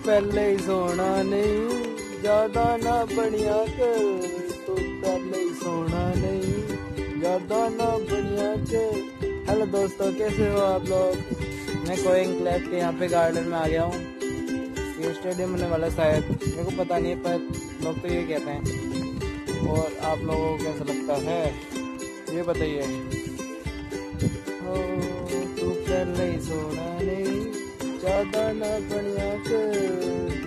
पहले ही सोना नहीं, ज्यादा ना बढ़िया कर। तू पहले ही सोना नहीं, ज्यादा ना बढ़िया कर। हेलो दोस्तों, कैसे हो आप लोग? मैं कोइंग क्लब के यहाँ पे गार्डन में आ गया हूँ। ये स्टेडियम होने वाला शायद, मेरे को पता नहीं है, पर लोग तो ये कहते हैं। और आप लोगों को कैसा लगता है ये बताइए। तू पहले ही सोना नहीं, ज्यादा ना बढ़िया कर।